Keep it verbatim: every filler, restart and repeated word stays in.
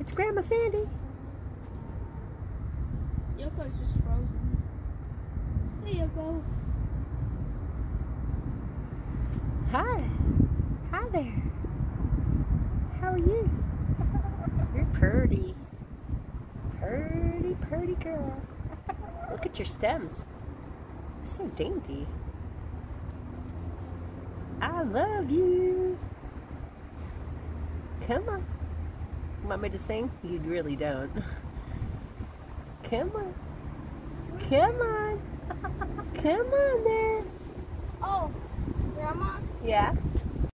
It's Grandma Sandy. Yoko's just frozen. Hey, Yoko. Hi. Hi there. How are you? You're pretty. Pretty, pretty girl. Look at your stems. So dainty. I love you. Come on. Want me to sing? You really don't. Come on. Come on. Come on there. Oh, Grandma? Yeah?